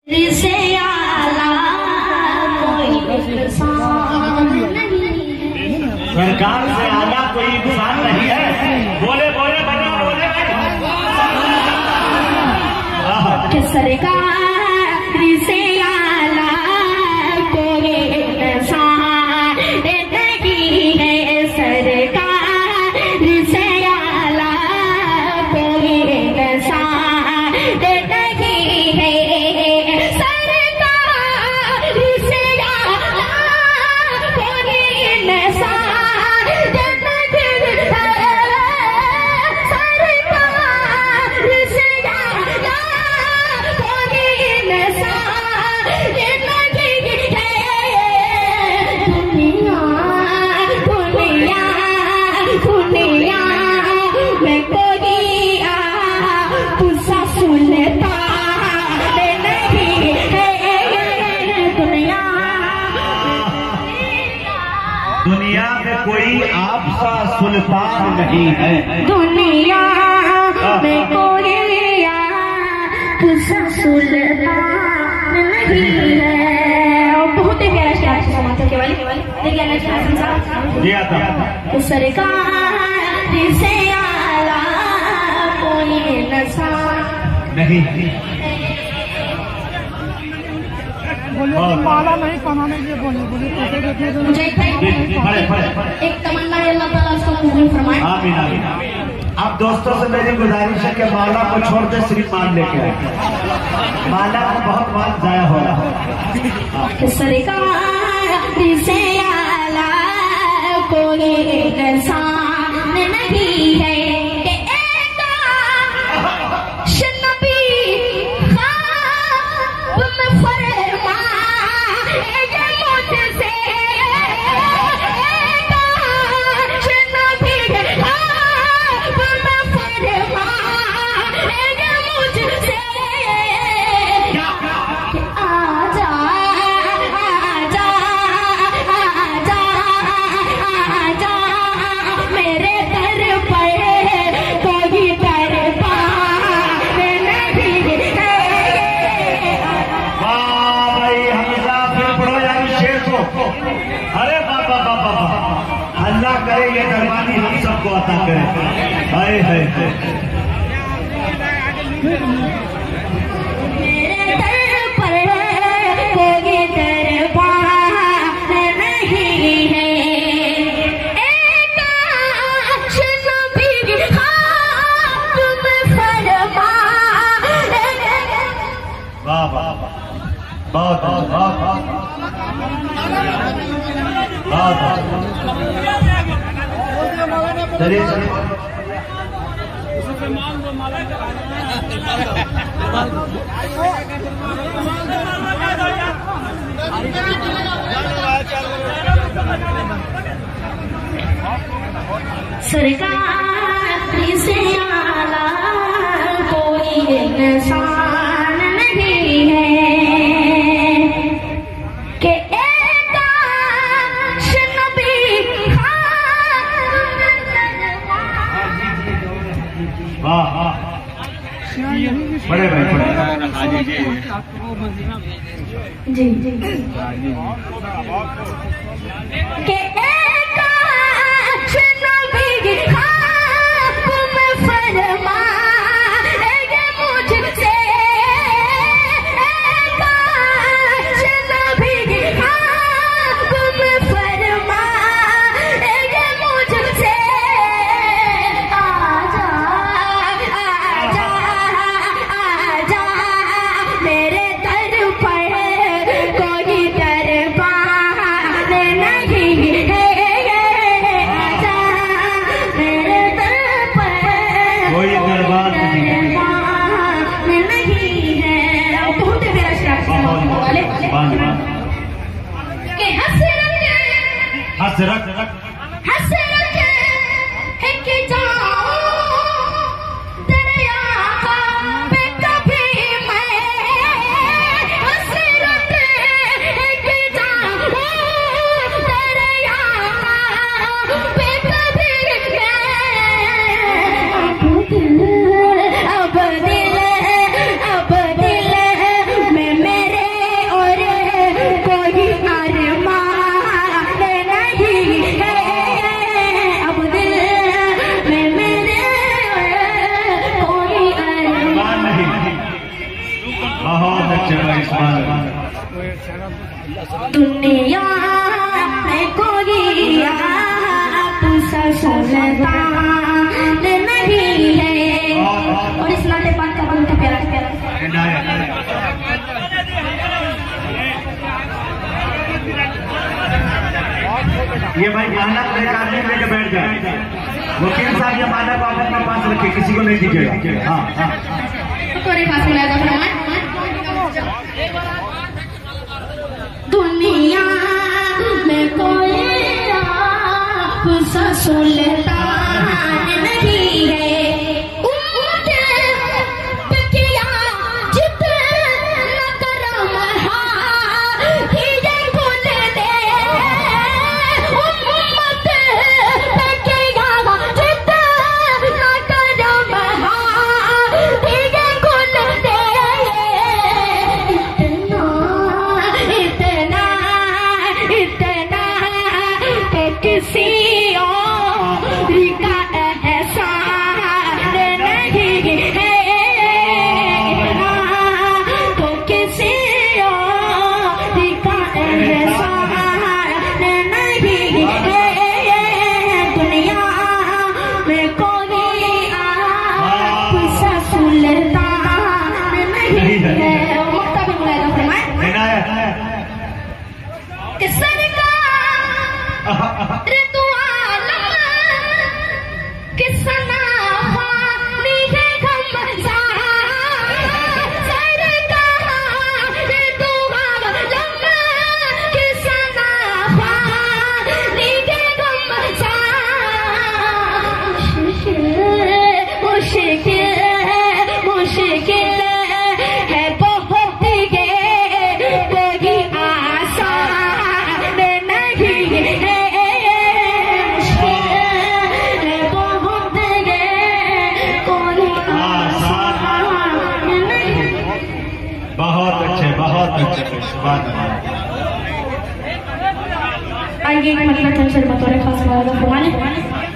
सरकार से आला कोई इंसान नहीं है। बोले बोले बना बोले सरकार से आला कोई इंसान नहीं है। सरकार से आला कोई इंसान नहीं है। सरकार से आला कोई इंसान दुनिया में कोई आपसा सुल्तान नहीं है। दुनिया में कोई आपसा सुल्तान नहीं है। और बहुत ही प्यारा शायर समाचार के वाले देखिए ना दिया था तो सरकार से आला कोई इंसान नहीं। माला नहीं बनाने के बोले मुझे एक तमन्ना है, अल्लाह ताला उसको कबूल फरमाए। आमीन आमीन। आप दोस्तों से मेरी गुजारिश है कि माला को छोड़ दे, सिर्फ माल लेके आए। माला को बहुत माल जाया हो रहा है। सरकार से आला कोई इंसान नहीं है। अरे बाबा बाबा अल्लाह करे ये दरबानी हम सबको अता करे। हाय हाय मेरे दर पर कोई दरबार नहीं है। बाबा बहुत चलिए सरकार से आला कोई इंसान नहीं है कि बड़े भाई जी जी के हसरत है कि दरिया पे कभी मैं हसरत है कि दरिया पे कभी मैं अब दिल में बहुत अच्छे भाई सुभान। दुनिया में कोई आपसा सुल्तान नहीं है। और इस नाते पाक का बहुत प्यारा प्यारा ये भाई माला एक आदमी लेके बैठ जाए। वकील साहब ये माला को आप अपने पास रखिए, किसी को नहीं दीजिएगा। हाँ हाँ तुम्हारे पास मिलाएगा फरमान। दुनिया में कोई आपसा सुल्तान नहीं है। किसी और का एहसान नहीं है, तो किसी और का एहसान नहीं है। दुनिया में कोई आपसा सुल्तान नहीं है। मुक्ता भी बुलाएगा फरमाए कि सरकार आइए एक मतलब खास